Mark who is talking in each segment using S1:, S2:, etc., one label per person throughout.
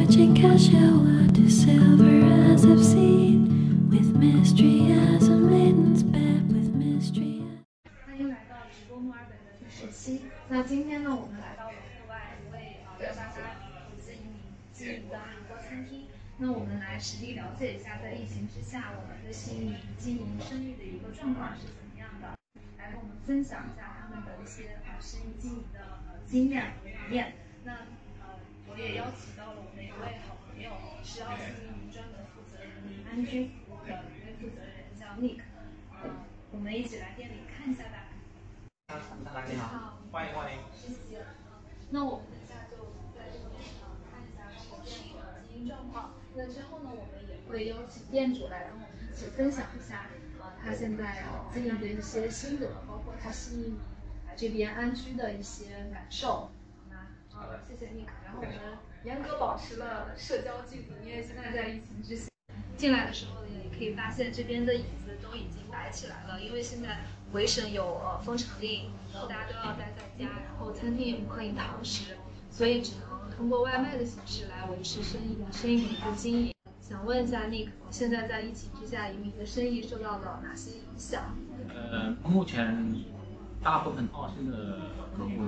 S1: Magic Cassia to silver as I've seen, with mystery as a maiden's bed with mystery.
S2: 欢迎来到直播墨尔本的第10期。那今天呢，我们来到了户外一位188投资移民经营的韩国餐厅。那我们来实地了解一下，在疫情之下，我们的新移民经营生意的一个状况是怎么样的，来跟我们分享一下他们的一些生意经营的经验和理念。那我也邀请到了我们一位好朋友，是奥斯移民专门负责移民安居服务的一位负责人，叫 Nick。我们一起来店里看一下吧。
S3: 你好，欢迎欢迎。
S2: 那我们等一下就在这个看一下他们店里的经营状况。那之后呢，我们也会邀请店主来跟我们一起分享一下他现在经营的一些心得，包括他新移民来这边安居的一些感受。好吗？谢谢 Nick。然后我们严格保持了社交距离，因为现在在疫情之下。进来的时候也可以发现这边的椅子都已经摆起来了，因为现在回省有封城令，然后大家都要待在家，然后餐厅也不可以堂食，所以只能通过外卖的形式来维持生意的一个经营。想问一下 Nick， 现在在疫情之下，移民的生意受到了哪些影响？
S3: 目前大部分澳新的客户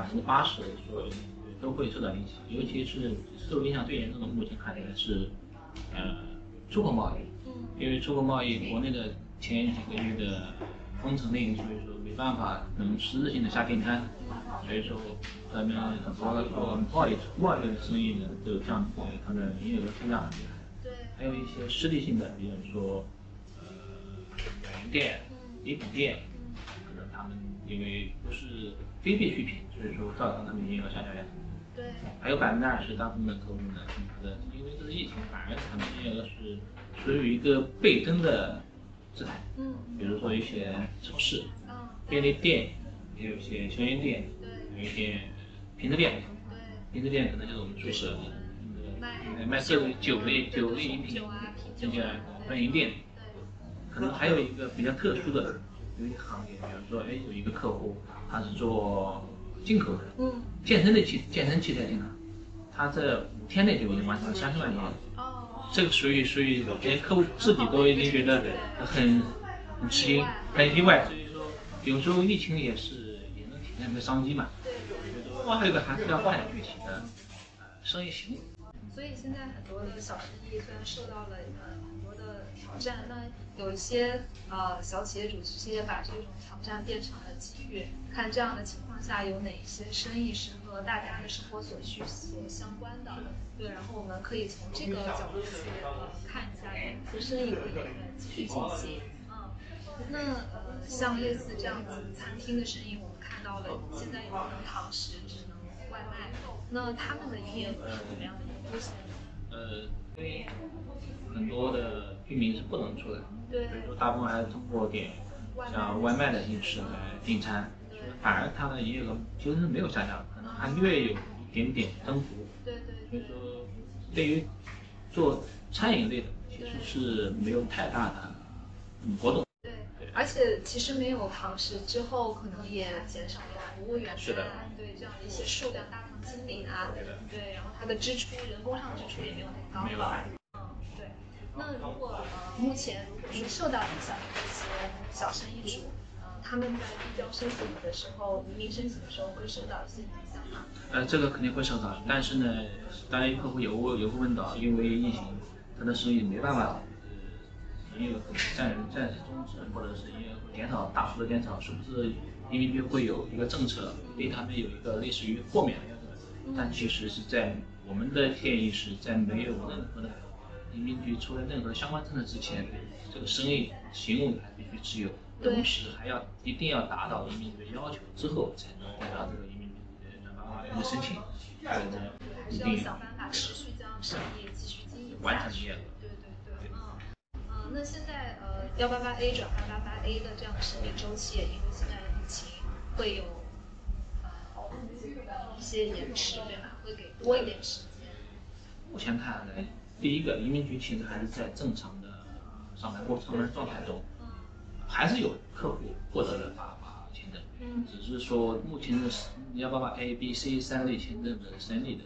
S3: 80%都会受到影响，尤其是受影响最严重的，目前看起来是出口贸易，因为出口贸易国内的前几个月的封城令，所以说没办法能实质性的下订单，所以说咱们很多做贸易的生意呢，就降低它的营业额下降很厉害。
S2: 对，
S3: 还有一些实体性的，比如说软银店、礼品店，可能他们因为不是非必需品，所以说造成他们营业额下降也很多。
S2: 对，
S3: 还有20%大部分的客户呢，因为这是疫情，反而他们营业额是属于一个倍增的姿态。比如说一些超市、便利店，也有一些小烟店，有一些平时店。平时店可能就是我们宿舍卖各种酒类饮品，这些专营店。可能还有一个比较特殊的有一个行业，比如说有一个客户他是做进口的，健身器材进口，他这5天内就已经完成了30万营业额。这个属于连客户自己都已经觉得很吃惊、很意外。所以说，有时候疫情也能体现一个商机嘛。还有一个还是要看具体的生意行为。
S2: 所以现在很多的小生意虽然受到了很多的挑战，那有一些小企业主其实也把这种挑战变成了机遇。看这样的情况下，有哪一些生意是和大家的生活所需所相关的？对，然后我们可以从这个角度去看一下哪些生意可以继续进行。那像类似这样子餐厅的生意，我们看到了现在也不能堂食，只能外卖。那他们的营业额是怎么样的一个风险？
S3: 因为很多的居民是不能出来，所以说大部分还是通过像外卖的形式来订餐，反而它的营业额其实是没有下降，可能还略有一点点增幅。所以说，对于做餐饮类的，其实是没有太大的波动。
S2: 而且其实没有堂食之后，可能也减少了服务员对这样的一些数量，大堂经理对，然后他的人工上的支出也没有那么高了。对。那如果目前说受到影响的这些小生意主，他们在递交申请的时候，移民申请的时候会受到一些影响吗？
S3: 这个肯定会受到，但是呢，当然客户有问到，因为疫情，他的生意没办法。营业额可能暂时终止，或者是营业额会大幅的减少，是不是移民局会有一个政策对他们有一个类似于豁免的要求？但其实是在我们的建议是在没有任何的移民局出了任何相关政策之前，这个生意行为还必须持有，同时一定要达到移民局的要求之后，才能得到这个移民局的申请。
S2: 还是要想办法持续将生意继续经营
S3: 完成营业额。
S2: 对。那现在188A 转288A 的这样的生意周期，因为现在的疫情会有一些延迟，对吧？会给多一点时间。
S3: 目前看来，第一个移民局其实还是在正常的上班状态中，还是有客户获得了发签证，只是说目前的188A、B、C 3类签证的审理的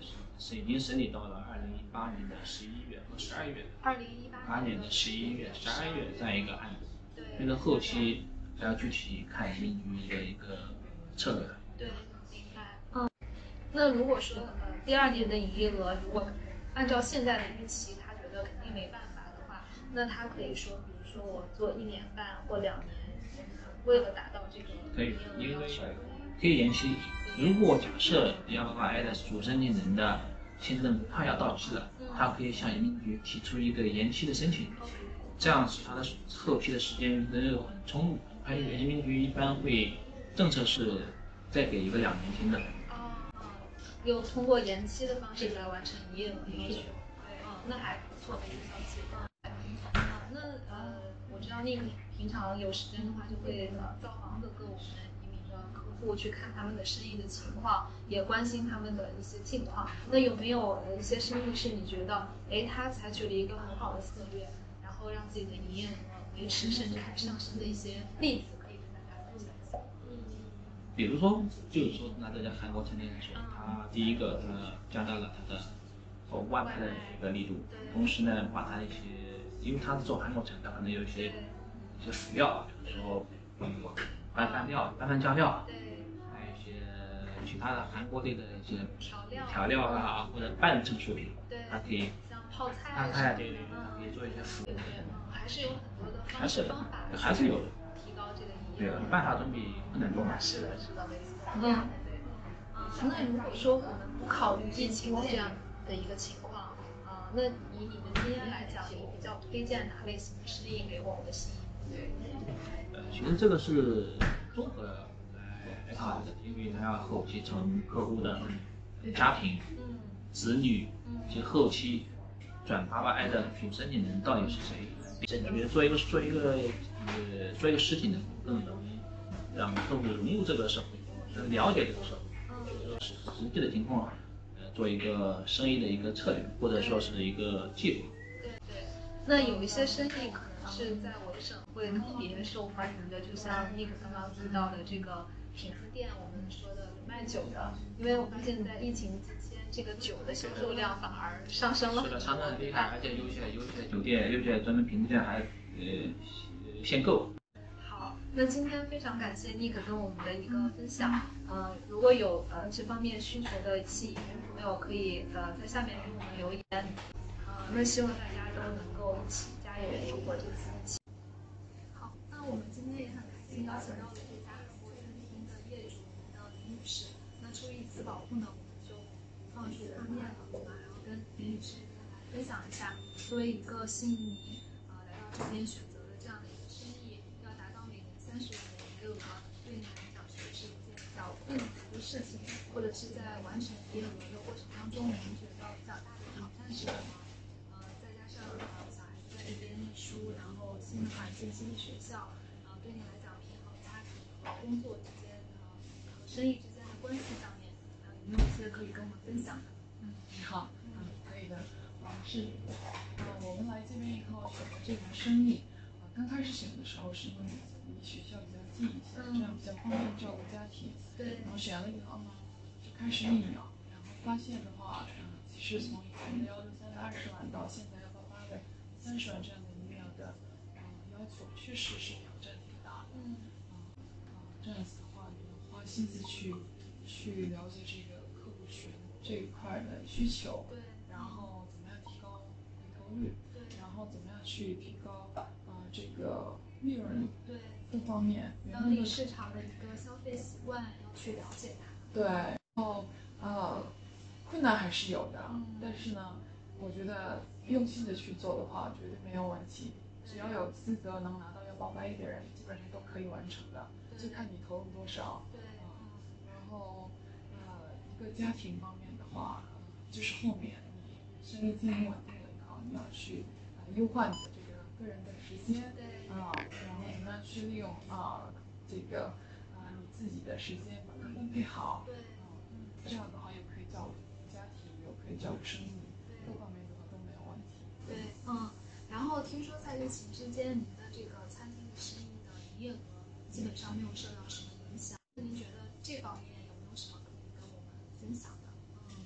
S3: 是已经审理到了2018年的11月和12月
S2: 2018
S3: 年的11月、12月这样一个案子。
S2: 对，
S3: 这个后期还要具体看移民局的一个策略。
S2: 对，明白。那如果说第2年的营业额如果按照现在的预期，他觉得肯定没办法的话，那他可以说，比如说我做1年半或2年，为了达到这个
S3: 可以，
S2: 营业额要求，
S3: 可以延期。如果假设188A的主申请人的签证快要到期了，他可以向移民局提出一个延期的申请，这样使他的后期的时间能够很充裕。还有移民局一般会政策是再给一个2年签证。
S2: 有通过延期的方式来完成营业额要求。那还不错的一个消息。那我知道Nick平常有时间的话，就会造访各个我们移民的客户，去看他们的生意的情况，也关心他们的一些近况。那有没有一些生意是你觉得，他采取了一个很好的策略，然后让自己的营业额维持甚至还上升的一些例子，可以跟大家分享一下？
S3: 比如说，就是说拿这家韩国餐厅来说，他第一个加大了他的外卖的一个力度，同时呢，把他一些，因为他是做韩国菜，他可能有一些辅料，就是说拌饭加料，还有一些其他的韩国类的一些调料啊，或者半成熟品，它可以
S2: 像泡菜，
S3: 对，它可以做一些辅料，
S2: 还是有很多的方式方法，
S3: 还是有的，
S2: 提高这个营业额。
S3: 对，办法总比不能多嘛。
S2: 是的，没错。对。那如果说我们不考虑疫情的这样的一个情况，那以你的经验来讲，你比较推荐哪类型的生意给我们的新移民？
S3: 其实这个是综合来考虑的，因为他要后期从客户的家庭、子女及后期转88A的主申请人到底是谁，我觉得做一个事情呢，更能让客户融入这个社会，了解这个社会，就是说实际的情况，做一个生意的一个策略，或者说是一个计划。
S2: 对。那有一些生意可能是在我省会特别受欢迎的，就像Nick刚刚提到的这个品字店，我们说的卖酒的，因为我发现在疫情期间，这个酒的销售量反而上升了很多。
S3: 是的，上升很厉害，而且有些酒店，有些专门品字店还限购。
S2: 好，那今天非常感谢Nick跟我们的一个分享。如果有这方面需求的新移民朋友，可以在下面给我们留言。那希望大家都能够一起加油度过这次疫情。好，那我们今天也很开心邀请到了这家韩国餐厅的业主林女士。那出于自保护呢，我们就不放出画面了。我们还要跟林女士来分享一下，作为一个新移民来到这边选择的这样的一个生意，要达到每年30万的营业额，对你来讲是不是一件比较困难的事情，或者是在完成营业额的过程当中，您觉得比较大的挑战是什么？再加上小孩子在这边念书，然后新的环境、新的学校，对你来讲平衡家庭和工作之间和生意之间的关系上面，有没有一些可以跟我们分享的？
S4: 你好，可以的。我们来这边以后选择这门生意，刚开始选的时候是因为离学校比较近一些，这样比较方便照顾家庭。
S2: 对。
S4: 然后选了以后呢，就开始疫苗，然后发现的话，其实从以前的163的20万到现在188的30万这样的疫苗的要求，确实是挑战挺大的。这样子的话，你要花心思去了解这个客户群这一块的需求，然后怎么样提高回头率，然后怎么样去提高这个利润率，各方面
S2: 当地市场的一个消费习惯要去了解它。
S4: 对，然后困难还是有的，但是呢，我觉得用心的去做的话，绝对没有问题。只要有资格能拿到188A的人，基本上都可以完成的，就看你投入多少。然后一个家庭方面的话，就是后面你生意经营稳定了以后，你要去优化你的这个个人的时间，然后怎么样去利用这个你自己的时间把它分配好，这样的话又可以照顾家庭，又可以照顾生意，各方面的话都没有问题。
S2: 对，然后听说在疫情之间，您的这个餐厅的生意的营业额基本上没有受到什么影响。那您觉得这方面有没有什么可以跟我们分享的？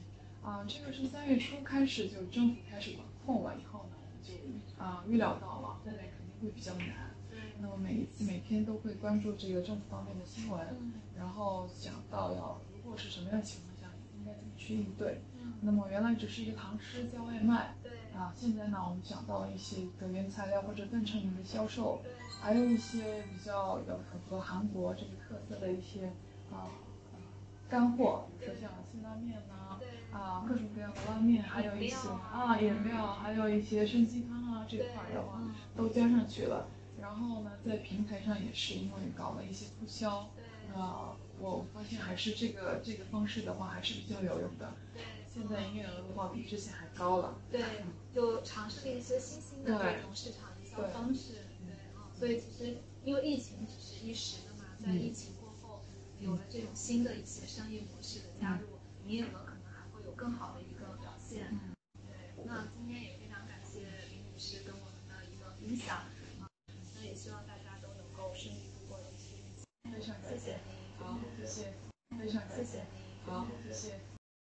S4: 这个是3月初开始就政府开始管控了以后呢，我们就预料到了后面肯定会比较难。那么每天都会关注这个政府方面的新闻，然后想到如果是什么样的情况下应该怎么去应对。那么原来只是一个堂吃叫外卖，现在呢我们想到了一些的原材料或者半成品的销售，还有一些比较符合韩国这个特色的一些干货，比如说像辛拉面呐，各种各样的拉面，还有一些饮料，还有一些参鸡汤这块的话都加上去了。然后呢，在平台上也是因为搞了一些促销，我发现还是这个方式的话还是比较有用的。现在营业额的话比之前还高了。
S2: 对，就尝试了一些新兴的这种市场营销方式。所以其实因为疫情只是一时的嘛，在疫情过后有了这种新的一些商业模式的加入，营业额可能还会有更好的一个表现。对，那今天也非常感谢林女士跟我们的一个分享。那也希望大家都能够顺利度过这些日子。
S4: 非常感谢，
S2: 谢谢您。
S4: 好，谢谢，非常感谢，
S2: 谢谢您。
S4: 好，谢谢。